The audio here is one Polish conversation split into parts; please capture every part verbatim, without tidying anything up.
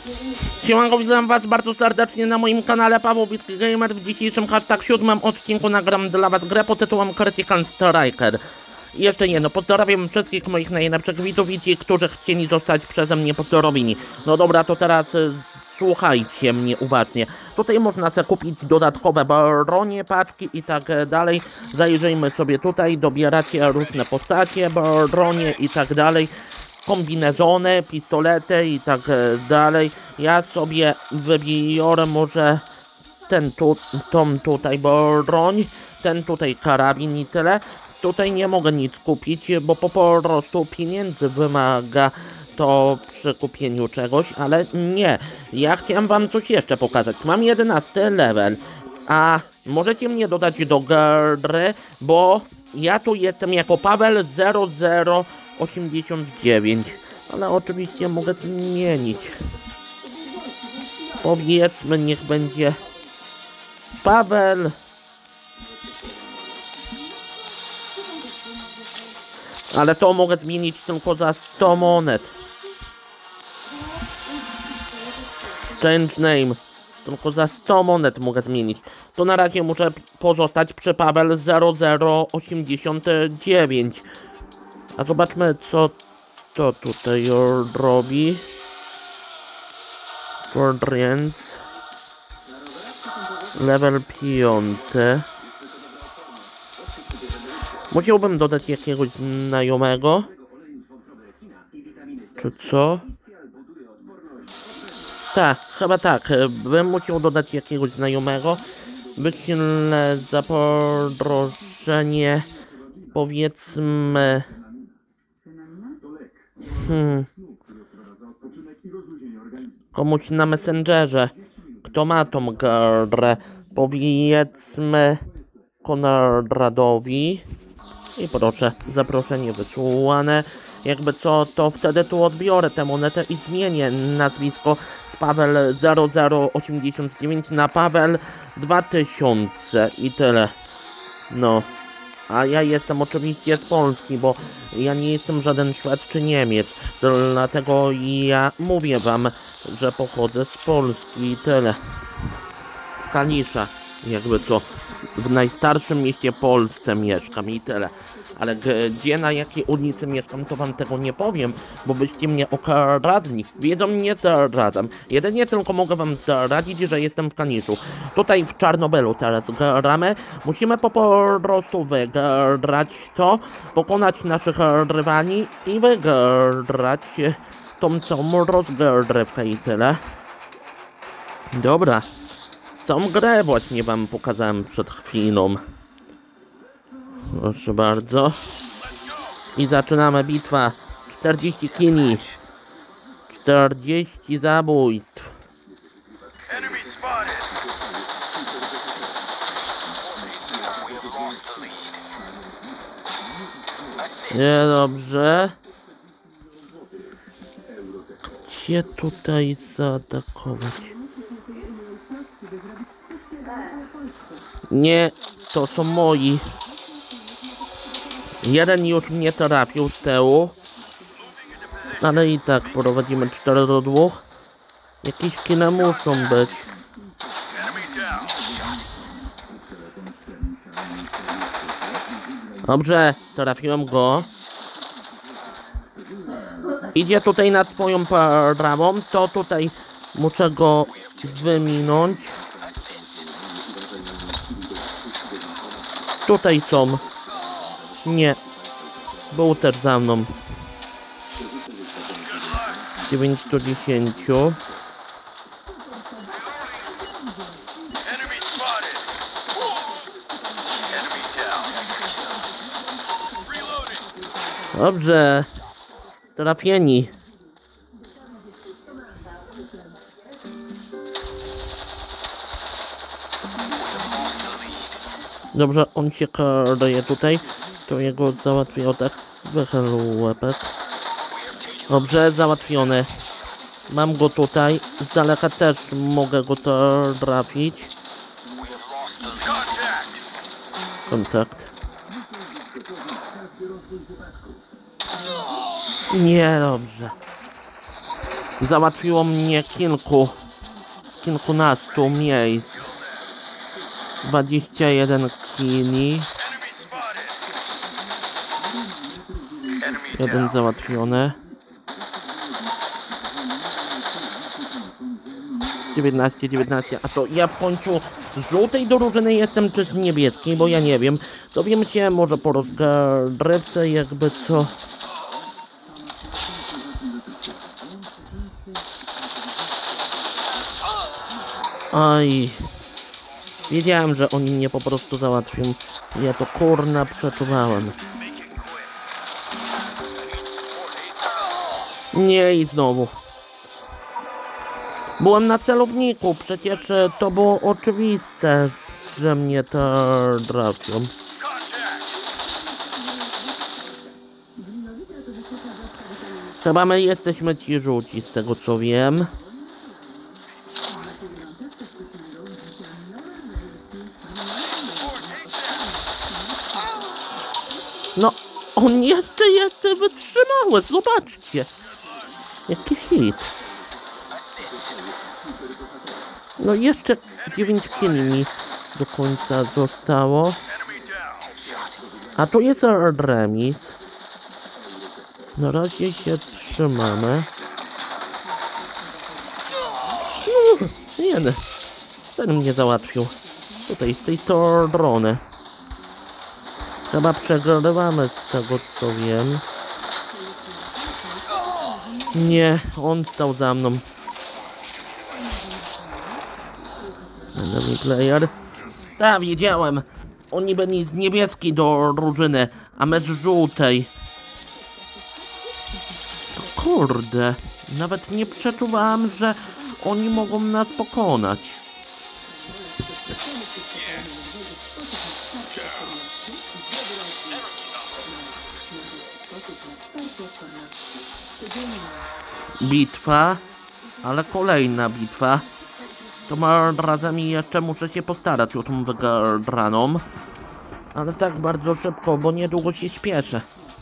Siemanko, witam was bardzo serdecznie na moim kanale Paweł Witki Gamer. W dzisiejszym hashtag siódmym odcinku nagram dla was grę pod tytułem Critical Striker. I jeszcze nie, no pozdrawiam wszystkich moich najlepszych widzów i ci, którzy chcieli zostać przeze mnie pozdrowieni. No dobra, to teraz y, słuchajcie mnie uważnie. Tutaj można sobie kupić dodatkowe bronie, paczki i tak dalej. Zajrzyjmy sobie tutaj, dobieracie różne postacie, bronie i tak dalej. Kombinezony, pistolety i tak dalej. Ja sobie wybiorę może ten tu, tą tutaj broń, ten tutaj karabin i tyle. Tutaj nie mogę nic kupić, bo po prostu pieniędzy wymaga to przy kupieniu czegoś, ale nie. Ja chciałem wam coś jeszcze pokazać. Mam jedenasty level, a możecie mnie dodać do gry, bo ja tu jestem jako Paweł zero zero osiemdziesiąt dziewięć, ale oczywiście mogę zmienić. Powiedzmy, niech będzie Paweł ale to mogę zmienić tylko za sto monet. Change name. Tylko za sto monet mogę zmienić. To na razie muszę pozostać przy Paweł zero zero osiemdziesiąt dziewięć. A zobaczmy, co to tutaj robi. Quadrant. Level piąty. Musiałbym dodać jakiegoś znajomego. Czy co? Tak, chyba tak. Bym musiał dodać jakiegoś znajomego. Wyślę zaproszenie, powiedzmy... Hmm. Komuś na Messengerze. Kto ma tą grę? Powiedzmy Konradowi. I proszę, zaproszenie wysłane. Jakby co, to wtedy tu odbiorę tę monetę i zmienię nazwisko z Paweł zero zero osiemdziesiąt dziewięć na Paweł dwa tysiące i tyle. No. A ja jestem oczywiście z Polski, bo ja nie jestem żaden Szwed czy Niemiec. Dlatego ja mówię wam, że pochodzę z Polski i tyle. Z Kalisza, jakby co. W najstarszym mieście w Polsce mieszkam i tyle. Ale gdzie, na jakiej ulicy mieszkam, to wam tego nie powiem, bo byście mnie okradli. Wiedzą, nie zdradzam. Jedynie tylko mogę wam zdradzić, że jestem w Kaliszu. Tutaj w Czarnobylu teraz gramy. Musimy po prostu wygrać to, pokonać naszych rywali i wygrać tą całą rozgrywkę i tyle. Dobra. Tą grę właśnie wam pokazałem przed chwilą. Proszę bardzo. I zaczynamy bitwa. czterdzieści kili. czterdzieści zabójstw. Niedobrze. Gdzie tutaj zaatakować? Nie, to są moi. Jeden już mnie trafił z tyłu. Ale i tak prowadzimy cztery do dwóch. Jakieś kile muszą być. Dobrze, trafiłem go. Idzie tutaj na twoją prawą. To tutaj muszę go wyminąć. Tutaj są. Nie. Był też za mną. dziewięć do dziesięciu. Dobrze. Trafieni. Dobrze, on się kryje tutaj. To jego załatwiło tak. Wychyl łepek. Dobrze, załatwiony. Mam go tutaj. Z daleka też mogę go trafić. Kontakt. Nie, dobrze. Załatwiło mnie kilku, z kilkunastu miejsc. dwadzieścia jeden kili. Jeden załatwiony. dziewiętnaście, dziewiętnaście. A to ja w końcu z żółtej drużyny jestem, czy z niebieskiej, bo ja nie wiem. Dowiem się może po rozgrywce, jakby co. Aj. Wiedziałem, że oni mnie po prostu załatwią. Ja to kurna przeczuwałem. Nie i znowu. Byłem na celowniku, przecież to było oczywiste, że mnie to trafią. Chyba my jesteśmy ci żółci, z tego co wiem. No, on jeszcze jest wytrzymały, zobaczcie. Jaki hit. No jeszcze dziewięć kili mi do końca zostało. A tu jest remis. Na razie się trzymamy. No, jeden. Ten mnie załatwił. Tutaj z tej strony. Chyba przegrywamy z tego co wiem. Nie, on stał za mną. Enemy player. Tak, wiedziałem. Oni byli z niebieskiej do drużyny, a my z żółtej. To kurde. Nawet nie przeczuwałem, że oni mogą nas pokonać. Bitwa, ale kolejna bitwa. To ma razem i jeszcze muszę się postarać o tą wygraną. Ale tak bardzo szybko, bo niedługo się śpieszę.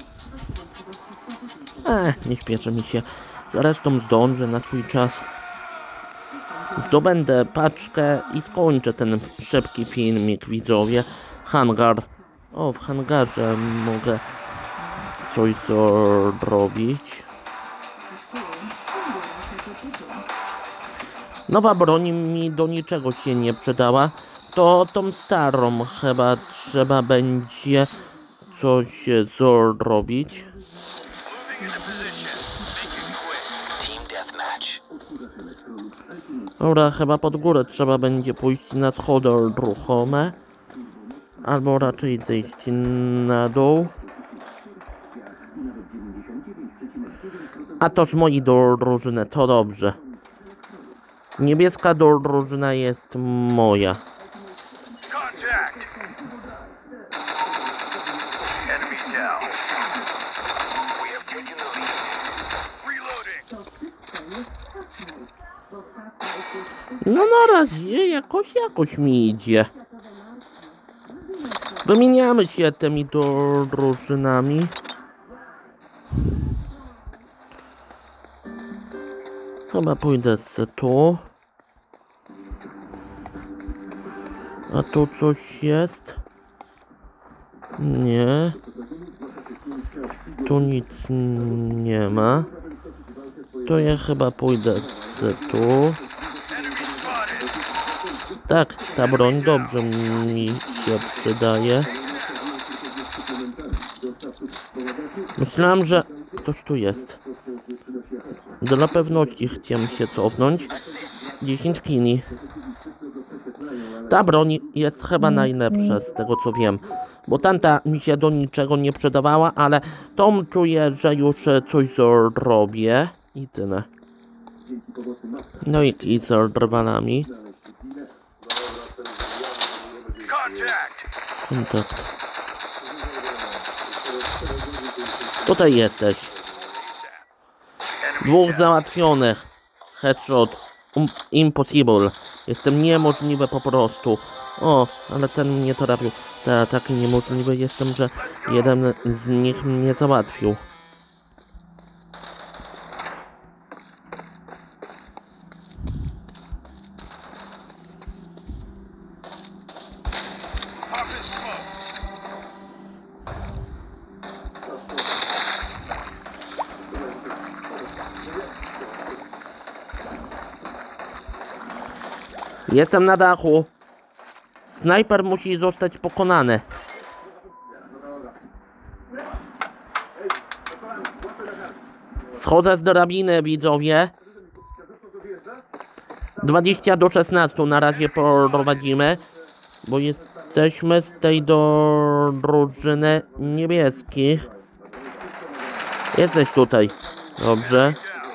Eh, nie śpieszę mi się. Zresztą zdążę na swój czas. Zdobędę paczkę i skończę ten szybki filmik, widzowie. Hangar. O, w hangarze mogę coś zrobić. Nowa broń mi do niczego się nie przydała. To tą starą chyba trzeba będzie coś zrobić. Dobra, chyba pod górę trzeba będzie pójść na schody ruchome. Albo raczej zejść na dół. A to z mojej drużyny, to dobrze. Niebieska drużyna jest moja. No na razie jakoś jakoś mi idzie. Wymieniamy się tymi drużynami. Chyba pójdę z tu. A tu coś jest? Nie. Tu nic nie ma. To ja chyba pójdę z tu. Tak, ta broń dobrze mi się przydaje. Myślałem, że ktoś tu jest. Dla pewności chciałem się cofnąć. dziesięć kili. Ta broń jest chyba najlepsza z tego co wiem. Bo tamta mi się do niczego nie przydawała, ale tą czuję, że już coś zrobię. I tyle. No i kij z drwalami. Kontakt. Tutaj jesteś. Dwóch załatwionych. Headshot. Um, impossible. Jestem niemożliwy po prostu. O, ale ten mnie trafił. Te ataki niemożliwe jestem, że jeden z nich mnie załatwił. Jestem na dachu. Snajper musi zostać pokonany. Schodzę z drabiny, widzowie. dwadzieścia do szesnastu na razie prowadzimy, bo jesteśmy z tej do drużyny niebieskich. Jesteś tutaj. Dobrze.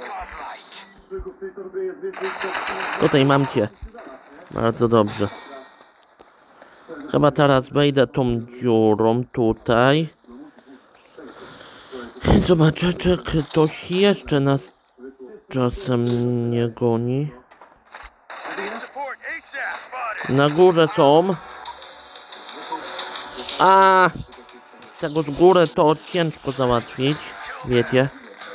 Tutaj mam cię. Bardzo dobrze. Chyba teraz wejdę tą dziurą tutaj. Zobaczę, czy ktoś jeszcze nas czasem nie goni. Na górze są. A tego z góry to ciężko załatwić, wiecie.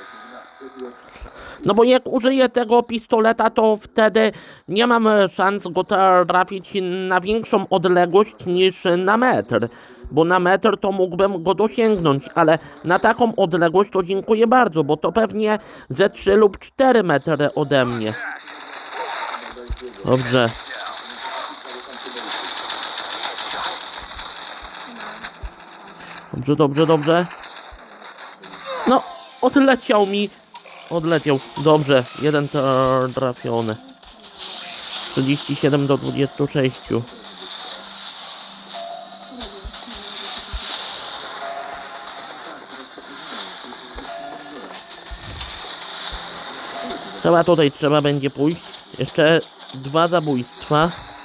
No bo jak użyję tego pistoleta, to wtedy nie mam szans go trafić na większą odległość niż na metr. Bo na metr to mógłbym go dosięgnąć, ale na taką odległość to dziękuję bardzo, bo to pewnie ze trzy lub cztery metry ode mnie. Dobrze. Dobrze, dobrze, dobrze. No, odleciał mi. Odleciał. Dobrze, jeden trafiony. trzydzieści siedem do dwudziestu sześciu. Chyba tutaj trzeba będzie pójść. Jeszcze dwa zabójstwa.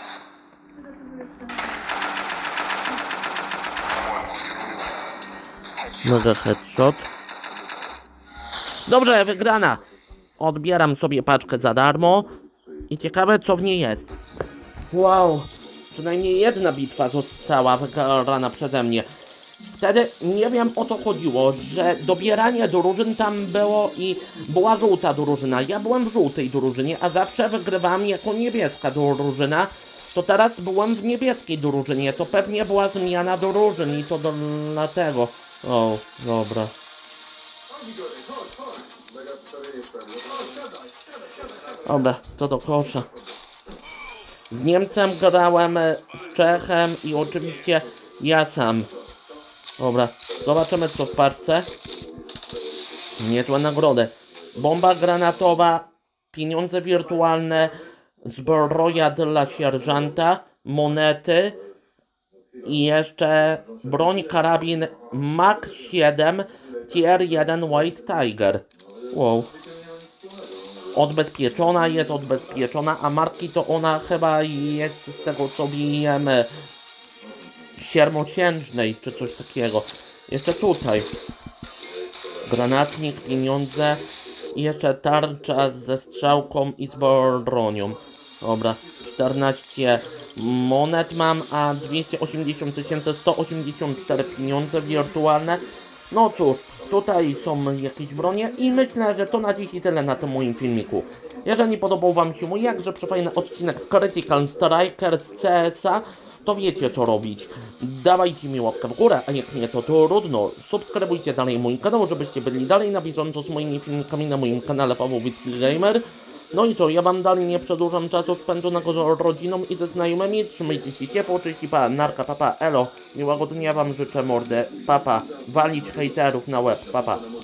Mega headshot. Dobrze, wygrana. Odbieram sobie paczkę za darmo. I ciekawe, co w niej jest. Wow. Przynajmniej jedna bitwa została wygrana przeze mnie. Wtedy nie wiem, o co chodziło, że dobieranie drużyn tam było i była żółta drużyna. Ja byłem w żółtej drużynie, a zawsze wygrywałem jako niebieska drużyna. To teraz byłem w niebieskiej drużynie. To pewnie była zmiana drużyn i to do, dlatego. O, dobra. Dobra, to do kosza. Z Niemcem grałem, z Czechem i oczywiście ja sam. Dobra, zobaczymy co w parce. Niezłe nagrody. Bomba granatowa, pieniądze wirtualne, zbroja dla sierżanta, monety i jeszcze broń karabin Mach siedem Tier jeden White Tiger. Wow. Odbezpieczona jest, odbezpieczona, a marki to ona chyba jest z tego co wiemy siermociężnej czy coś takiego. Jeszcze tutaj granatnik, pieniądze i jeszcze tarcza ze strzałką i z bronią. Dobra, czternaście monet mam, a dwieście osiemdziesiąt tysięcy sto osiemdziesiąt cztery pieniądze wirtualne. No cóż, tutaj są jakieś bronie i myślę, że to na dziś i tyle na tym moim filmiku. Jeżeli podobał wam się mój jakże przefajny odcinek z Critical Striker z C S a, to wiecie co robić. Dawajcie mi łapkę w górę, a jak nie to trudno. Subskrybujcie dalej mój kanał, żebyście byli dalej na bieżąco z moimi filmikami na moim kanale Pawłowicki Gamer. No i co, ja wam dalej nie przedłużam czasu spędzonego z rodziną i ze znajomymi. Trzymajcie się ciepło, cześć i pa, narka, papa, elo. Miłego dnia wam życzę, mordę, papa. Walić hejterów na łeb, papa.